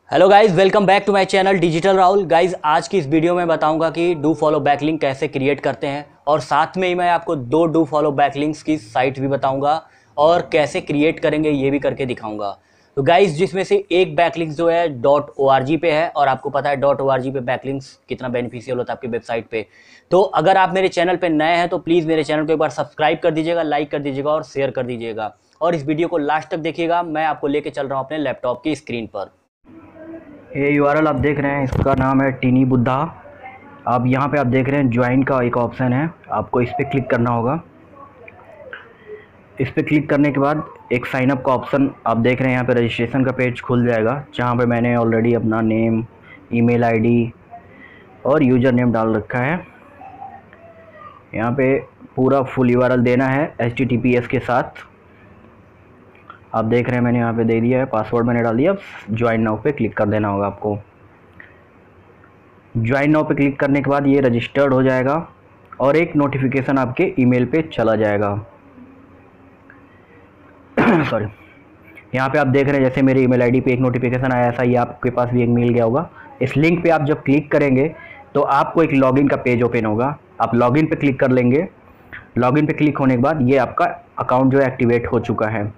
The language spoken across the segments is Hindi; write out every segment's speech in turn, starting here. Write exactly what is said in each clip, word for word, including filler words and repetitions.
Hello guys, welcome back to my channel digital Rahul. Guys, आज की इस वीडियो में बताऊंगा कि डू फॉलो बैकलिंक कैसे क्रिएट करते हैं और साथ में ही मैं आपको दो डू फॉलो बैकलिंक्स की साइट भी बताऊंगा और कैसे क्रिएट करेंगे ये भी करके दिखाऊंगा। तो गाइस, जिसमें से एक बैकलिंक जो है डॉट ओ आर जी पे है और आपको पता है डॉट ओ आर जी पे बैकलिंक्स कितना बेनिफिशियल होता है आपकी वेबसाइट पे। तो अगर आप मेरे चैनल पे नए हैं तो प्लीज़ मेरे चैनल को एक बार सब्सक्राइब कर दीजिएगा, लाइक कर दीजिएगा और शेयर कर दीजिएगा और इस वीडियो को लास्ट तक देखिएगा। मैं आपको लेके चल रहा हूँ अपने लैपटॉप की स्क्रीन पर। ये यूआरएल आप देख रहे हैं, इसका नाम है टीनी बुद्धा। आप यहाँ पे आप देख रहे हैं ज्वाइन का एक ऑप्शन है, आपको इस पर क्लिक करना होगा। इस पर क्लिक करने के बाद एक साइन अप का ऑप्शन आप देख रहे हैं, यहाँ पे रजिस्ट्रेशन का पेज खुल जाएगा जहाँ पे मैंने ऑलरेडी अपना नेम, ईमेल आईडी और यूज़र नेम डाल रखा है। यहाँ पे पूरा फुल यूआरएल देना है H T T P S के साथ। आप देख रहे हैं मैंने यहाँ पे दे दिया है, पासवर्ड मैंने डाल दिया। अब ज्वाइन नाउ पे क्लिक कर देना होगा आपको। ज्वाइन नाउ पे क्लिक करने के बाद ये रजिस्टर्ड हो जाएगा और एक नोटिफिकेशन आपके ईमेल पे चला जाएगा। सॉरी, यहाँ पे आप देख रहे हैं जैसे मेरे ईमेल आईडी पे एक नोटिफिकेशन आया, ऐसा ही आपके पास भी एक मिल गया होगा। इस लिंक पे आप जब क्लिक करेंगे तो आपको एक लॉगिन का पेज ओपन होगा। आप लॉगिन पे क्लिक कर लेंगे। लॉगिन पे क्लिक होने के बाद ये आपका अकाउंट जो है एक्टिवेट हो चुका है।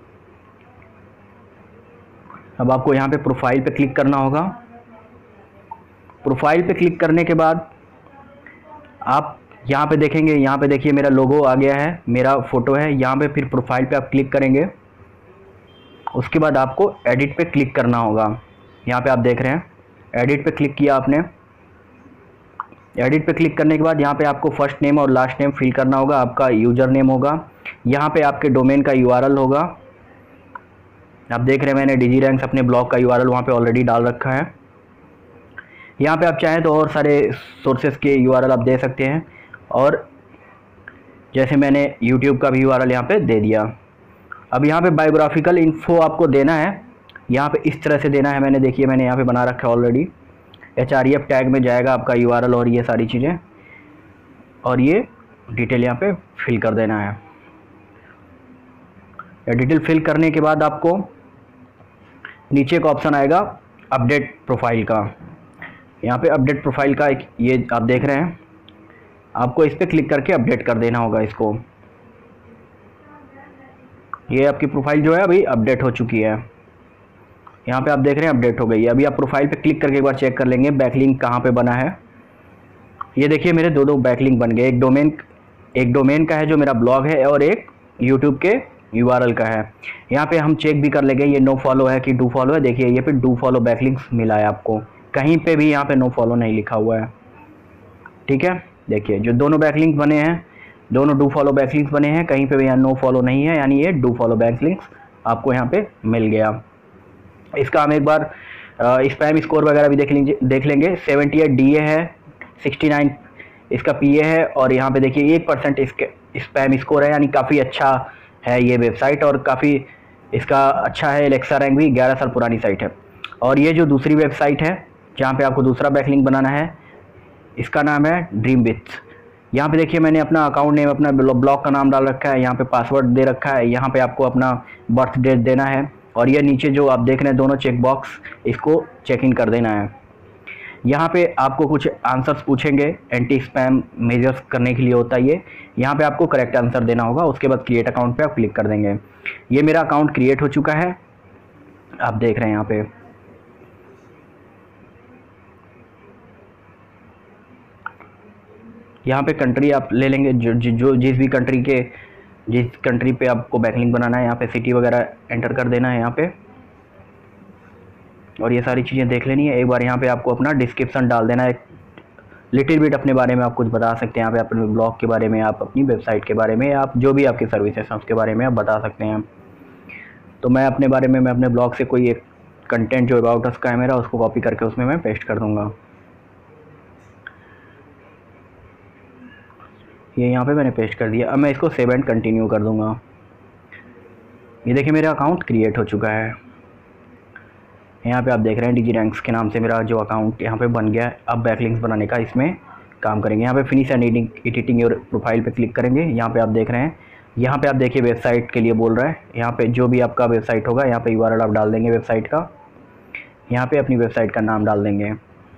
अब आपको यहाँ पे प्रोफाइल पे क्लिक करना होगा। प्रोफाइल पे क्लिक करने के बाद आप यहाँ पे देखेंगे, यहाँ पे देखिए मेरा लोगो आ गया है, मेरा फ़ोटो है यहाँ पे। फिर प्रोफाइल पे आप क्लिक करेंगे, उसके बाद आपको एडिट पे क्लिक करना होगा। यहाँ पे आप देख रहे हैं एडिट पे क्लिक किया आपने। एडिट पे क्लिक करने के बाद यहाँ पे आपको फर्स्ट नेम और लास्ट नेम फिल करना होगा, आपका यूज़र नेम होगा, यहाँ पे आपके डोमेन का यूआरएल होगा। आप देख रहे हैं मैंने डिजी रैंक्स अपने ब्लॉग का यूआरएल वहाँ पे ऑलरेडी डाल रखा है। यहाँ पे आप चाहें तो और सारे सोर्सेज के यूआरएल आप दे सकते हैं, और जैसे मैंने यूट्यूब का भी यूआरएल यहाँ पे दे दिया। अब यहाँ पे बायोग्राफिकल इन्फो आपको देना है, यहाँ पे इस तरह से देना है। मैंने देखिए मैंने यहाँ पे बना रखा है already. H R E F tag में जाएगा आपका यूआरएल और ये सारी चीज़ें, और ये डिटेल यहाँ पे फिल कर देना है। डिटेल फिल करने के बाद आपको नीचे का ऑप्शन आएगा अपडेट प्रोफाइल का। यहाँ पे अपडेट प्रोफाइल का एक ये आप देख रहे हैं, आपको इस पर क्लिक करके अपडेट कर देना होगा इसको। ये आपकी प्रोफाइल जो है अभी अपडेट हो चुकी है। यहाँ पे आप देख रहे हैं अपडेट हो गई है। अभी आप प्रोफाइल पे क्लिक करके एक बार चेक कर लेंगे बैकलिंक कहाँ पे बना है। ये देखिए मेरे दो दो बैकलिंक बन गए। एक डोमेन एक डोमेन का है जो मेरा ब्लॉग है, और एक यूट्यूब के यूआरएल का है। यहाँ पे हम चेक भी कर लेंगे ये नो फॉलो है कि डू फॉलो है। देखिए ये पे डू फॉलो बैकलिंक्स मिला है आपको, कहीं पे भी यहाँ पे नो फॉलो नहीं लिखा हुआ है। ठीक है, देखिए जो दोनों बैकलिंक बने हैं, दोनों डू फॉलो बैकलिंक्स बने हैं, कहीं पे भी यहाँ नो फॉलो नहीं है, यानी ये डू फॉलो बैकलिंक्स आपको यहाँ पे मिल गया। इसका हम एक बार स्पैम स्कोर वगैरह भी देख लेंगे देख लेंगे सेवेंटी एट डी ए है, सिक्सटी नाइन इसका पी ए है, और यहाँ पे देखिए एक परसेंट इसके स्पैम स्कोर है, यानी काफ़ी अच्छा है ये वेबसाइट और काफ़ी इसका अच्छा है। एलेक्सा रैंक भी ग्यारह साल पुरानी साइट है। और ये जो दूसरी वेबसाइट है जहाँ पे आपको दूसरा बैकलिंक बनाना है, इसका नाम है ड्रीम विथ। यहाँ पे देखिए मैंने अपना अकाउंट नेम, अपना ब्लॉग का नाम डाल रखा है, यहाँ पे पासवर्ड दे रखा है, यहाँ पे आपको अपना बर्थ डेट देना है, और ये नीचे जो आप देख रहे हैं दोनों चेक बॉक्स, इसको चेक इन कर देना है। यहाँ पे आपको कुछ आंसर्स पूछेंगे, एंटी स्पैम मेजर्स करने के लिए होता है ये। यहाँ पे आपको करेक्ट आंसर देना होगा, उसके बाद क्रिएट अकाउंट पे आप क्लिक कर देंगे। ये मेरा अकाउंट क्रिएट हो चुका है, आप देख रहे हैं यहाँ पे। यहाँ पे कंट्री आप ले लेंगे, जो जो जिस भी कंट्री के जिस कंट्री पे आपको बैकलिंक बनाना है, यहाँ पे सिटी वगैरह एंटर कर देना है यहाँ पे, और ये सारी चीज़ें देख लेनी है। एक बार यहाँ पे आपको अपना डिस्क्रिप्शन डाल देना है, लिटिल बिट अपने बारे में आप कुछ बता सकते हैं। यहाँ पे अपने ब्लॉग के बारे में, आप अपनी वेबसाइट के बारे में, आप जो भी आपकी सर्विसेज हैं उसके बारे में आप बता सकते हैं। तो मैं अपने बारे में, मैं अपने ब्लॉग से कोई एक कंटेंट जो अबाउट अस का है मेरा, उसको कॉपी करके उसमें मैं पेस्ट कर दूँगा। ये यहाँ पे मैंने पेस्ट कर दिया। अब मैं इसको सेव एंड कंटिन्यू कर दूँगा। ये देखिए मेरा अकाउंट क्रिएट हो चुका है। यहाँ पे आप देख रहे हैं डिजी रैंक्स के नाम से मेरा जो अकाउंट यहाँ पे बन गया है। अब बैकलिंक्स बनाने का इसमें काम करेंगे। यहाँ पे finish and editing your profile पे क्लिक करेंगे। यहाँ पे आप देख रहे हैं, यहाँ पे आप देखिए वेबसाइट के लिए बोल रहा है। यहाँ पे जो भी आपका वेबसाइट होगा, यहाँ पे यूआरएल आप डाल देंगे वेबसाइट का। यहाँ पे अपनी वेबसाइट का नाम डाल देंगे।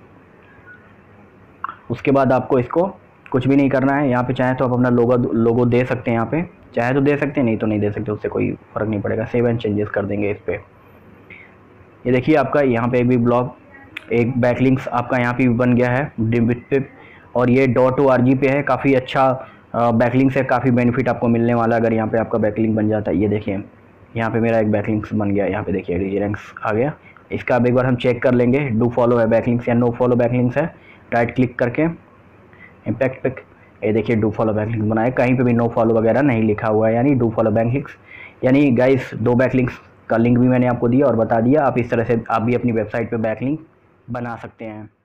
उसके बाद आपको इसको कुछ भी नहीं करना है। यहाँ पे चाहे तो आप अपना लोगो लोगो दे सकते हैं, यहाँ पे चाहे तो दे सकते हैं, नहीं तो नहीं दे सकते, उससे कोई फ़र्क नहीं पड़ेगा। सेव एंड चेंजेस कर देंगे इस पर। ये देखिए आपका यहाँ पे भी ब्लॉग एक बैकलिंक्स आपका यहाँ पे भी बन गया है डिबिट पे, और ये डॉट ओ आर जी पे है। काफ़ी अच्छा बैकलिंक्स है, काफ़ी बेनिफिट आपको मिलने वाला है अगर यहाँ पे आपका बैकलिंक बन जाता है। ये देखिए यहाँ पे मेरा एक बैकलिंक्स बन गया, यहाँ पे देखिए डीजी रैंक्स आ गया। इसका अब एक बार हम चेक कर लेंगे डू फॉलो है बैकलिंक्स या नो फॉलो बैकलिंक्स है। राइट क्लिक करके इम्पैक्ट पे ये देखिए डू फॉलो बैकलिंक्स बनाए, कहीं पे भी नो फॉलो वगैरह नहीं लिखा हुआ है, यानी डू फॉलो बैकलिंक्स। यानी गाइस दो बैकलिंक्स का लिंक भी मैंने आपको दिया और बता दिया, आप इस तरह से आप भी अपनी वेबसाइट पे बैकलिंक बना सकते हैं।